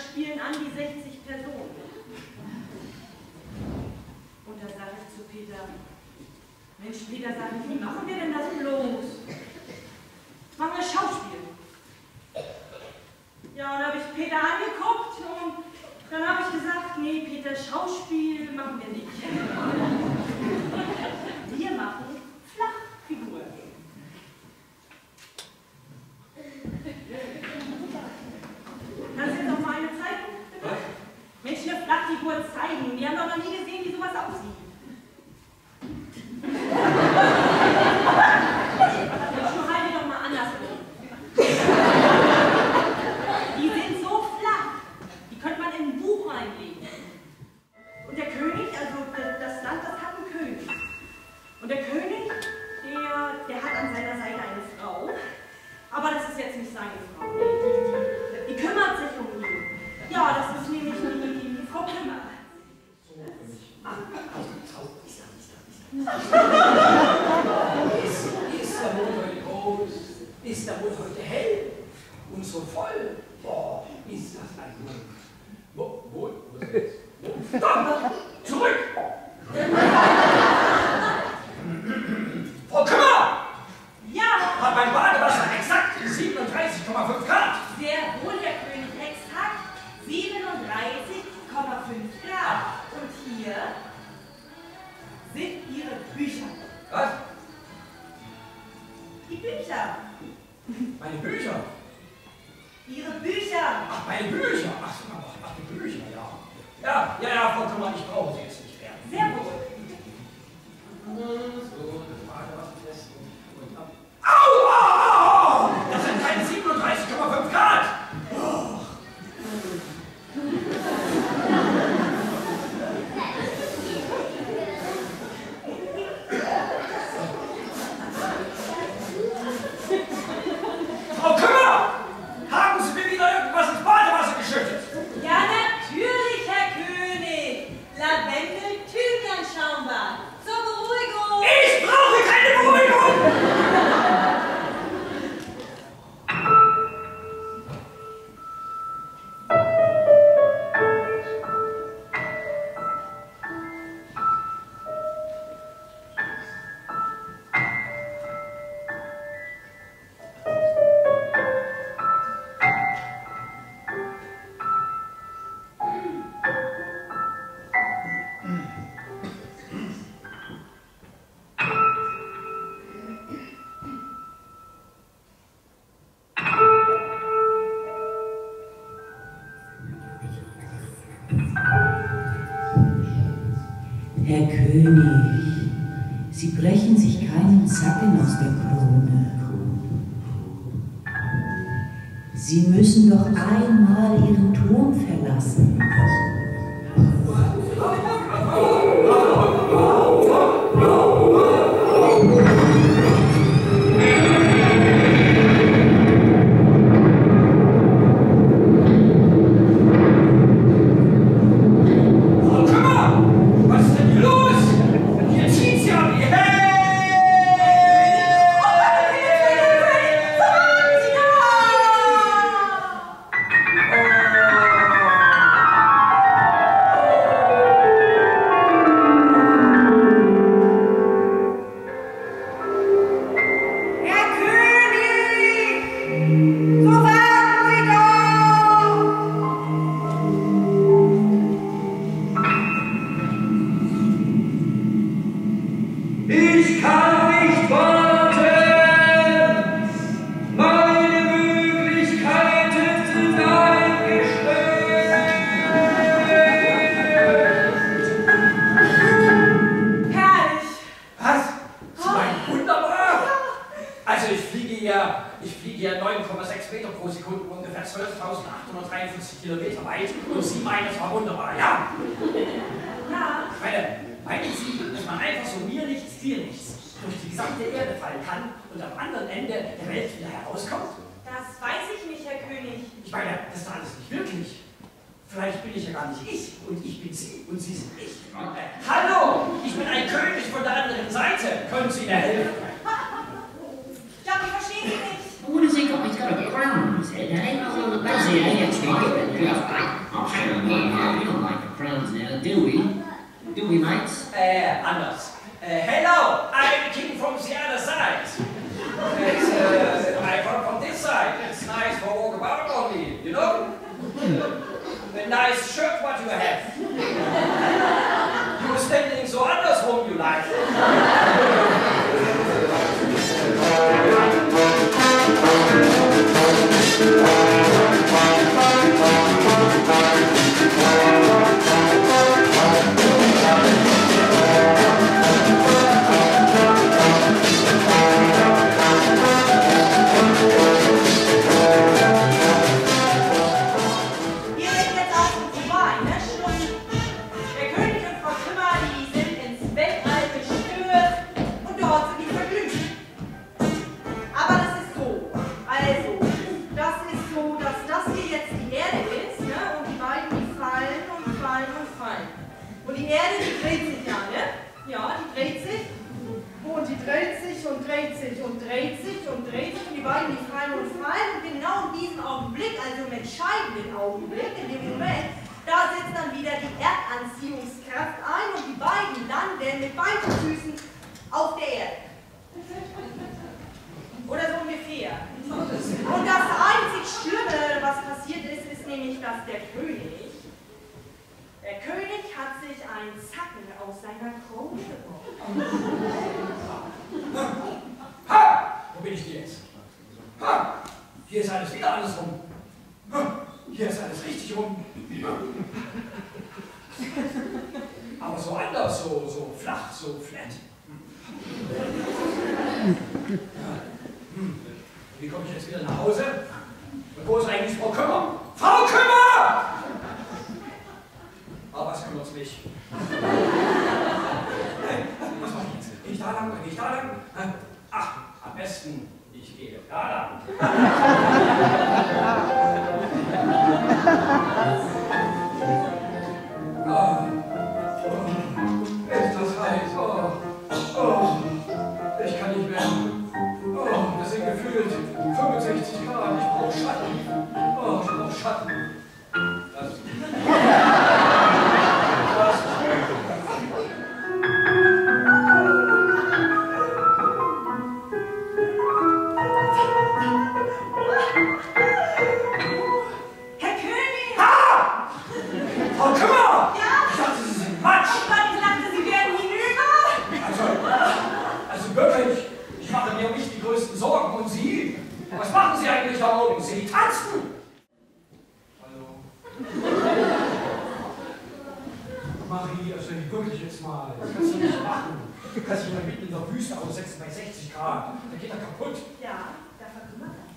spielen an die 60 Personen. Und da sage ich zu Peter, Mensch, Peter, sag ich, wie machen wir denn das bloß? Machen wir Schauspiel. Ja, und da habe ich Peter angeguckt und dann habe ich gesagt, nee, Peter, Schauspiel machen wir nicht. Wir machen Flachfigur. Kannst du jetzt noch mal eine zeigen? Bitte? Mensch, eine Flachfigur zeigen. Wir haben doch noch nie gesehen, wie sowas aussieht. Schon halte doch mal andersrum. Die sind so flach, die könnte man in ein Buch reinlegen. Und der König, also das Land, das hat einen König. Und der König, der hat an seiner Seite eine Frau. Aber das ist jetzt nicht seine Frau. Nee, die kümmert sich um ihn. Ja, das ist nämlich die Frau Kümmer. Ist der Mond heute groß? Ist der Mond heute hell? Und so voll? Boah, ist das ein Mond? Wo ist das jetzt? Stopp! Zurück! Frau Kümmer! Ja! Hat mein Badewasser exakt 37,5 Grad? Sehr wohl, Herr König, exakt 37,5 Grad. Und hier sind Ihre Bücher. Was? Die Bücher. Meine Bücher? Ihre Bücher. Ach, meine Bücher! Ach, die Bücher, ja. Ja, Frau Kümmer, ich brauche sie jetzt nicht mehr. Sehr wohl. So, das Badewasser testen und ab. Au! Das sind keine 37,5 Grad! Oh. Frau Kümmer! Haben Sie mir wieder irgendwas ins Badewasser geschüttet? Ja, natürlich, Herr König. Lavendel-Thymian-Schaumbad. Zur Beruhigung. Ich brauche keine Beruhigung! Herr König, Sie brechen sich keinen Zacken aus der Krone. Sie müssen doch einmal Ihren Turm verlassen. Ich fliege ja 9,6 Meter pro Sekunde, ungefähr 12.853 Kilometer weit. Und Sie meinen, das war wunderbar, ja? Ja. Meinen Sie, dass man einfach so mir nichts, dir nichts durch die gesamte Erde fallen kann und am anderen Ende der Welt wieder herauskommt? Das weiß ich nicht, Herr König. Ich meine, das ist alles nicht wirklich. Vielleicht bin ich ja gar nicht ich und ich bin Sie und Sie sind ich. Hallo, ich bin ein König von der anderen Seite. Können Sie mir helfen? Ja, ich verstehe Sie nicht. Ohne Sie kommt nicht gerade ran. Nein, also, bei sehr jetzt steht, Do we, mates? Anders. Hello, I'm king from the other side. I come from this side. It's nice for walk about only, you know? A nice shirt what you have. You're standing so andersrum you like. Und die Erde, die dreht sich ja, ne? Ja, die dreht sich. Und die dreht sich und dreht sich und dreht sich und dreht sich. Und die beiden, die fallen und fallen. Und genau in diesem Augenblick, also im entscheidenden Augenblick, in dem Moment, da setzt dann wieder die Erdanziehungskraft ein und die beiden landen mit beiden Füßen auf der Erde. Oder so ungefähr. Und das einzig Schlimme, was passiert ist, ist nämlich, dass der König hat sich einen Zacken aus seiner Krone gebrochen. Ha! Wo bin ich denn jetzt? Ha! Hier ist alles wieder andersrum. Hier ist alles richtig rum. Aber so anders, so flach, so flat. Wie komme ich jetzt wieder nach Hause? Und wo ist eigentlich Frau Kümmer? Frau Kümmer! Aber was kümmert mich? Was mache ich jetzt? Gehe ich da lang? Gehe ich da lang? Ach, am besten, ich gehe da lang. Ist das heiß? Ich kann nicht mehr. Das sind gefühlt 65 Grad. Ich brauche Schatten. Ich brauche Schatten. Was machen Sie eigentlich da oben? Sie tanzen! Hallo? Marie, also wirklich jetzt mal. Das kannst du nicht machen. Du kannst dich mal mitten in der Wüste aussetzen bei 60 Grad. Da geht er kaputt. Ja, da verkümmert er.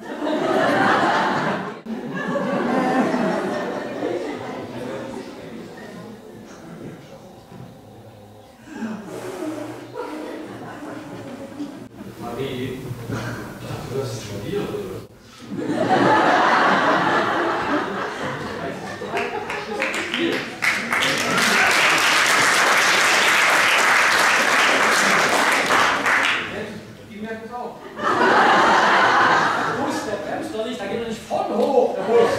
Marie, du hast es studiert, oder? Die merken es auch. Der Bus, der bremst doch nicht, da geht er nicht vorne hoch, der Bus.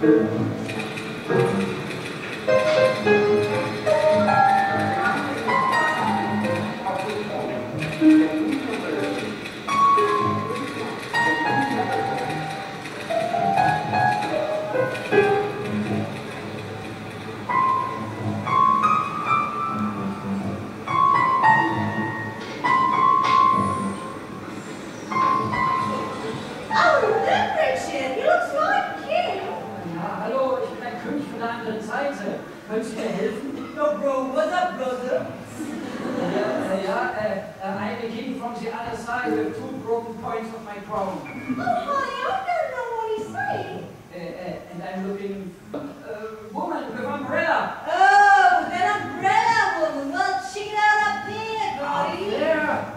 Könntest du mir helfen? Yo, bro, what's up, brother? I came from the other side with 2 broken points of my crown. Oh, honey, I don't know what he's saying. And I'm looking woman with umbrella. Oh, that umbrella woman. Well, check it out up there, buddy. There.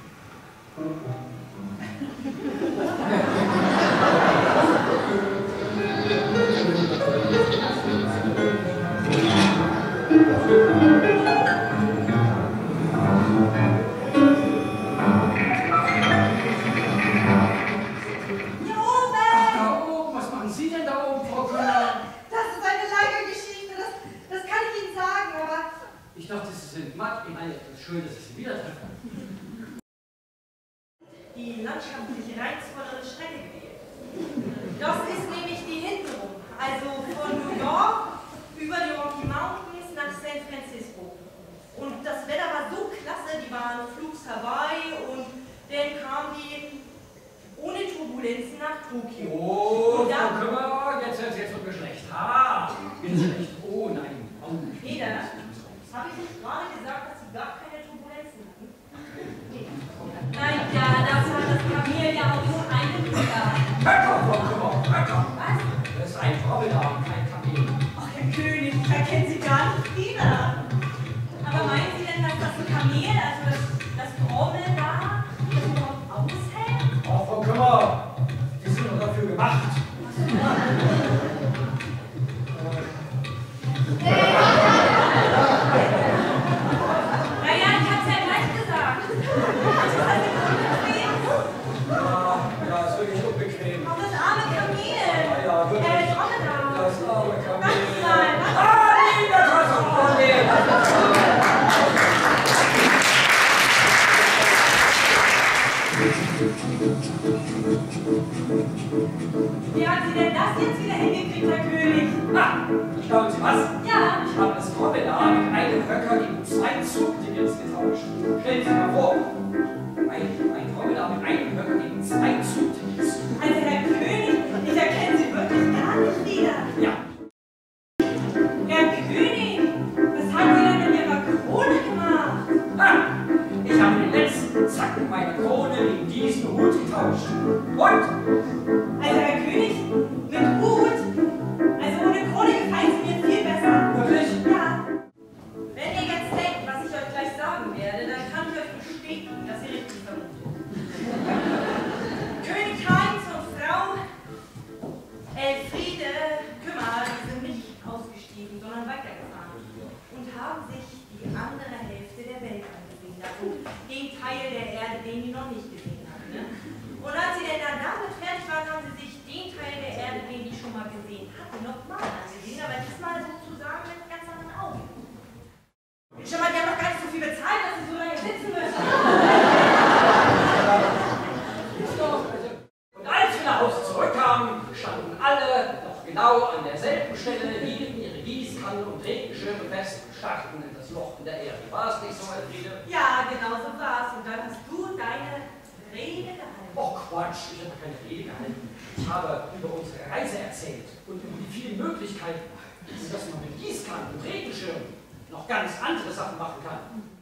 Ich dachte, Sie sind matt. Ich meine, es ist schön, dass ich Sie wieder treffe. Die landschaftlich reizvollere Strecke gewählt. Das ist nämlich die hintenrum, also von New York über die Rocky Mountains nach San Francisco. Und das Wetter war so klasse, die waren flugs herbei und dann kamen die ohne Turbulenzen nach Tokio. Oh, dann können wir, jetzt wird mir schlecht. Ha, bin schlecht. Oh nein. Oh, Peter, habe ich nicht gerade gesagt, dass sie gar keine Turbulenzen hatten? Naja, das hat das Kamel ja auch nur einen Tag. Was? Das ist ein Trommeldarm, kein Kamel. Ach, Herr König, ich erkenne Sie gar nicht wieder. Aber meinen Sie denn, dass das Kamel, also das Trommel da, das überhaupt aushält? Oh, Frau Kümmer, die sind doch dafür gemacht. Naja, ich hab's ja gleich gesagt. Ja, ist wirklich unbequem. Auch das arme Kamel. Ja, wirklich. Dromedar. Das arme Kamel. Warte mal, warte. Ah, nee, das war's auch nicht. Wie haben Sie denn das jetzt wieder hingekriegt, Herr König? Ah, glauben Sie was? Ja. Ich habe das Trommeldarm mit einem Höcker gegen 2 Zugtickets getauscht. Stellen Sie sich mal vor. Ein Trommeldarm mit einem Höcker gegen 2 Zugtickets. Also, Herr König, ich erkenne Sie wirklich gar nicht wieder. Ja. Herr König, was haben Sie denn mit Ihrer Krone gemacht? Ah, ich habe den letzten Zacken meiner Krone gegen diesen Hut getauscht. Und? Also, Herr König, mit Hut? Also, ohne Krone gefällt Sie mir viel besser. Wirklich? Ja. Wenn ihr jetzt denkt, was ich euch gleich sagen werde, dann kann ich euch bestätigen, dass ihr richtig vermutet. König Heinz und Frau Elfriede Kümmer, die sind nicht ausgestiegen, sondern weitergefahren und haben sich die andere Hälfte der Welt angesehen, also den Teil der Erde, den die noch nicht gesehen haben. Ne? Und als sie dann damit fertig waren, haben sie sich den Teil der Erde, den die schon mal gesehen hatten, nochmal angesehen, aber diesmal sozusagen mit ganz anderen Augen. Schon mal, die haben doch gar nicht so viel bezahlt, dass sie so lange sitzen müssen. Und als wir nach Hause zurückkamen, standen alle noch genau an derselben Stelle, hielten ihre Gießkannen und Regenschirme fest und starrten in das Loch in der Erde. War es nicht so, Elfriede? Ja, genau so war es. Und dann hast du deine Rede gehalten. Oh Quatsch, ich habe keine Rede gehalten. Ich habe über unsere Reise erzählt und über die vielen Möglichkeiten, dass man mit Gießkannen und Regenschirmen noch ganz andere Sachen machen kann.